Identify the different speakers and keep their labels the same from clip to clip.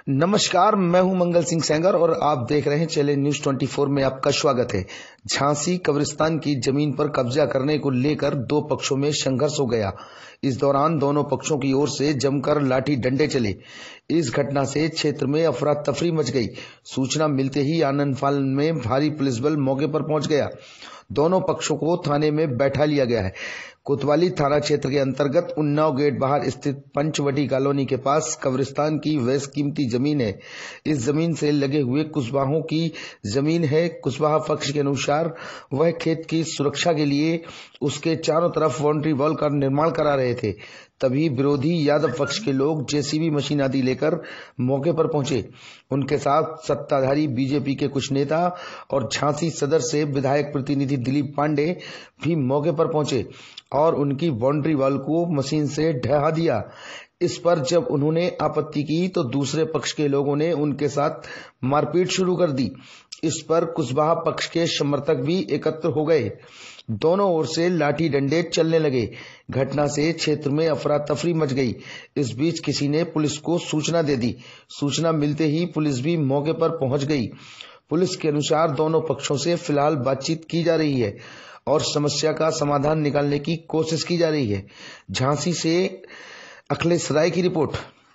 Speaker 1: नमस्कार, मैं हूं मंगल सिंह सेंगर और आप देख रहे हैं चैलेंज न्यूज 24 में आपका स्वागत है। झांसी कब्रिस्तान की जमीन पर कब्जा करने को लेकर दो पक्षों में संघर्ष हो गया। इस दौरान दोनों पक्षों की ओर से जमकर लाठी डंडे चले। इस घटना से क्षेत्र में अफरा तफरी मच गई। सूचना मिलते ही आनन फानन में भारी पुलिस बल मौके पर पहुंच गया। दोनों पक्षों को थाने में बैठा लिया गया है। कोतवाली थाना क्षेत्र के अंतर्गत उन्नाव गेट बाहर स्थित पंचवटी कॉलोनी के पास कब्रिस्तान की बेशकीमती जमीन है। इस जमीन से लगे हुए कुशवाहों की जमीन है। कुशवाहा पक्ष के अनुसार वह खेत की सुरक्षा के लिए उसके चारों तरफ बाउंड्री वॉल का निर्माण करा रहे थे। तभी विरोधी यादव पक्ष के लोग जेसीबी मशीन आदि लेकर मौके पर पहुंचे। उनके साथ सत्ताधारी बीजेपी के कुछ नेता और झांसी सदर से विधायक प्रतिनिधि दिलीप पांडे भी मौके पर पहुंचे और उनकी बाउंड्री वॉल को मशीन से ढहा दिया। इस पर जब उन्होंने आपत्ति की तो दूसरे पक्ष के लोगों ने उनके साथ मारपीट शुरू कर दी। इस पर कुशवाहा पक्ष के समर्थक भी एकत्र हो गए। दोनों ओर से लाठी डंडे चलने लगे। घटना से क्षेत्र में अफरा तफरी मच गई। इस बीच किसी ने पुलिस को सूचना दे दी। सूचना मिलते ही पुलिस भी मौके पर पहुंच गई। पुलिस के अनुसार दोनों पक्षों से फिलहाल बातचीत की जा रही है और समस्या का समाधान निकालने की कोशिश की जा रही है। झांसी से अखिलेश राय की रिपोर्ट।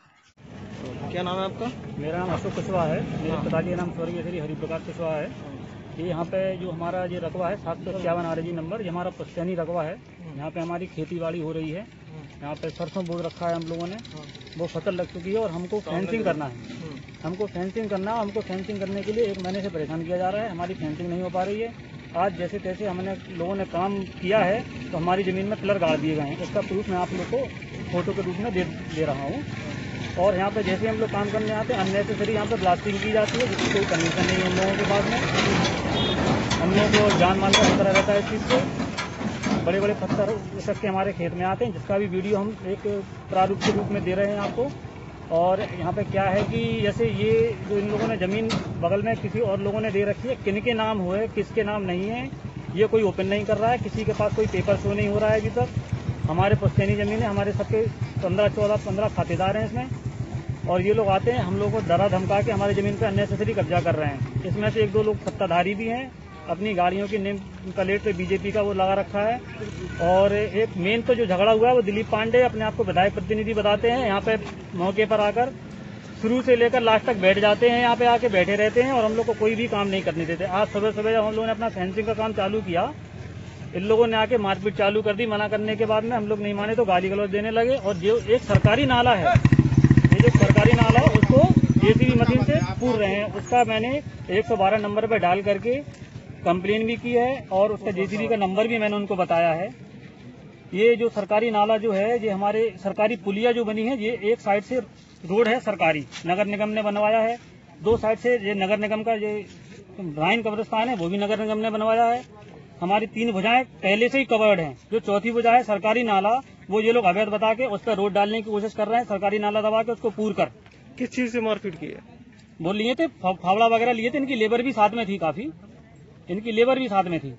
Speaker 2: क्या नाम है आपका?
Speaker 3: मेरा नाम अशोक कुशवाहा है। मेरे पिताजी का नाम स्वर्गीय श्री हरिप्रकाश कुशवाहा है। ये यहाँ पे जो हमारा ये रकबा है 751 RG नंबर, ये हमारा पुश्तैनी रकबा है। यहाँ पे हमारी खेती बाड़ी हो रही है। यहाँ पे सरसों बो रखा है हम लोगों ने, वो फसल लग चुकी है और हमको फेंसिंग करना है। हमको फेंसिंग करने के लिए 1 महीने से परेशान किया जा रहा है। हमारी फेंसिंग नहीं हो पा रही है। आज जैसे तैसे हमने लोगों ने काम किया है तो हमारी जमीन में पिलर गाड़ दिए गए हैं। इसका प्रूफ मैं आप लोग को फोटो के रूप में दे रहा हूँ। और यहाँ पे जैसे हम लोग काम करने आते हैं अननेसेसरी यहाँ पे ब्लास्टिंग की जाती है, जिसकी कोई कंडीशन नहीं है हम लोगों के पास में। हम लोगों को जान माल का खतरा रहता है इस चीज़ से। बड़े बड़े पत्थर उसक के हमारे खेत में आते हैं, जिसका भी वीडियो हम एक प्रारूप के रूप में दे रहे हैं आपको। और यहाँ पे क्या है कि जैसे ये जो इन लोगों ने जमीन बगल में किसी और लोगों ने दे रखी है, किनके नाम हुए किसके नाम नहीं है ये कोई ओपन नहीं कर रहा है। किसी के पास कोई पेपर शो नहीं हो रहा है अभी तक। हमारे पुश्तैनी जमीन है, हमारे सबके 15 खातेदार हैं इसमें। और ये लोग आते हैं हम लोगों को डरा धमका के हमारी जमीन पर अननेसेसरी कब्जा कर रहे हैं। इसमें से 1-2 लोग सत्ताधारी भी हैं, अपनी गाड़ियों की नेम प्लेट पे बीजेपी का वो लगा रखा है। और एक मेन तो जो झगड़ा हुआ है वो दिलीप पांडे अपने आप को विधायक प्रतिनिधि बताते हैं। यहाँ पे मौके पर आकर शुरू से लेकर लास्ट तक बैठ जाते हैं, यहाँ पे आके बैठे रहते हैं और हम लोग को कोई भी काम नहीं करने देते। आज सुबह जब हम लोगों ने अपना फेंसिंग का काम चालू किया, इन लोगों ने आके मारपीट चालू कर दी। मना करने के बाद में हम लोग नहीं माने तो गाली गलौज देने लगे। और जो एक सरकारी नाला है, ये जो सरकारी नाला है उसको जेसीबी मशीन से पूर रहे हैं। उसका मैंने 112 नंबर पर डाल करके कंप्लेन भी की है और उसका जेसीबी का नंबर भी मैंने उनको बताया है। ये जो सरकारी नाला जो है, ये हमारे सरकारी पुलिया जो बनी है, ये एक साइड से रोड है सरकारी, नगर निगम ने बनवाया है। 2 साइड से ये नगर निगम का ये राइन कब्रिस्तान है, वो भी नगर निगम ने बनवाया है। हमारी 3 भुजाएं पहले से ही कवर्ड हैं। जो चौथी भुजा है सरकारी नाला, वो ये लोग अवैध बता के उस पर रोड डालने की कोशिश कर रहे हैं। सरकारी नाला दबा के उसको पूर कर।
Speaker 2: किस चीज से मारपीट की है?
Speaker 3: वो लिए थे फावड़ा वगैरह लिए थे। इनकी लेबर भी साथ में थी, काफी इनकी लेबर भी साथ में थी।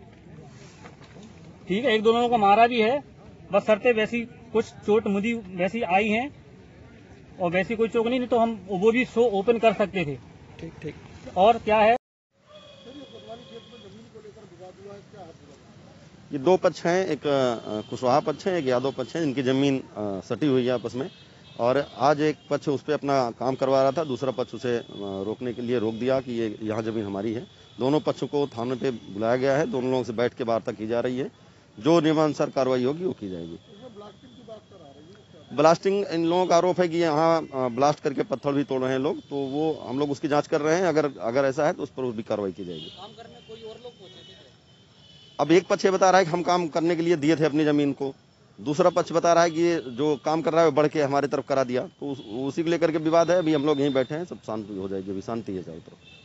Speaker 3: ठीक है, 1-2 लोगों को मारा भी है। बस शर्तें वैसी कुछ चोट मुदी वैसी आई हैं और वैसी कोई चोट नहीं तो हम वो भी शो ओपन कर सकते थे। ठीक। और क्या है,
Speaker 4: ये 2 पक्ष हैं, एक कुशवाहा पक्ष है, एक यादव पक्ष है। इनकी जमीन सटी हुई है आपस में और आज एक पक्ष उस पर अपना काम करवा रहा था, दूसरा पक्ष उसे रोकने के लिए रोक दिया कि ये यहाँ जमीन हमारी है। दोनों पक्षों को थाने पे बुलाया गया है। दोनों लोगों से बैठ के वार्ता की जा रही है। जो नियमानुसार कार्रवाई होगी वो की जाएगी। ब्लास्टिंग, इन लोगों का आरोप है कि यहाँ ब्लास्ट करके पत्थर भी तोड़ रहे हैं लोग, तो वो हम लोग उसकी जांच कर रहे हैं। अगर ऐसा है तो उस पर भी कार्रवाई की जाएगी। अब एक पक्ष ये बता रहा है कि हम काम करने के लिए दिए थे अपनी जमीन को, दूसरा पक्ष बता रहा है कि ये जो काम कर रहा है वो बढ़ के हमारी तरफ करा दिया। तो उसी को लेकर के विवाद है। अभी हम लोग यहीं बैठे हैं, सब शांति हो जाएगी। अभी शांति है चारों तरफ।